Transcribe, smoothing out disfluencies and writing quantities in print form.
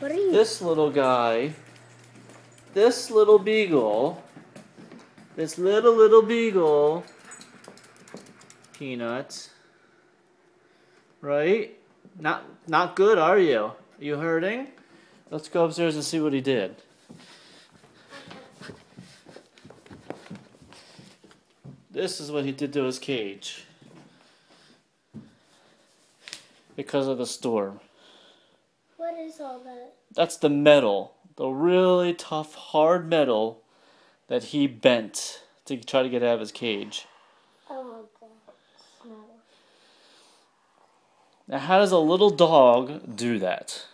What are you? This little guy, this little beagle, this little beagle, Peanut, right? Not good, are you? Are you hurting? Let's go upstairs and see what he did. This is what he did to his cage because of the storm. What is all that? That's the metal, the really tough, hard metal that he bent to try to get out of his cage. I want that smell. Now, how does a little dog do that?